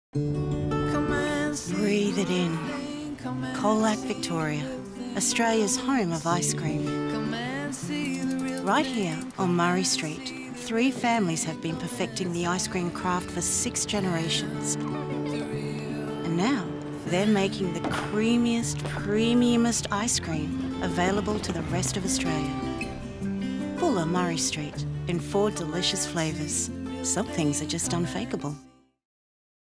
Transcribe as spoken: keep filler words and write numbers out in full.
Breathe it in. Colac, Victoria, Australia's home of ice cream. Right here on Murray Street, three families have been perfecting the ice cream craft for six generations. And now they're making the creamiest, premiumest ice cream available to the rest of Australia. Bulla, Murray Street, in four delicious flavours. Some things are just unfakeable.